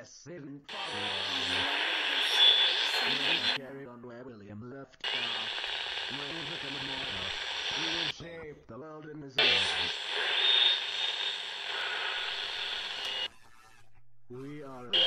Yes, isn't carried on where William left off. When we become immortal, we will shape the world in his image. We are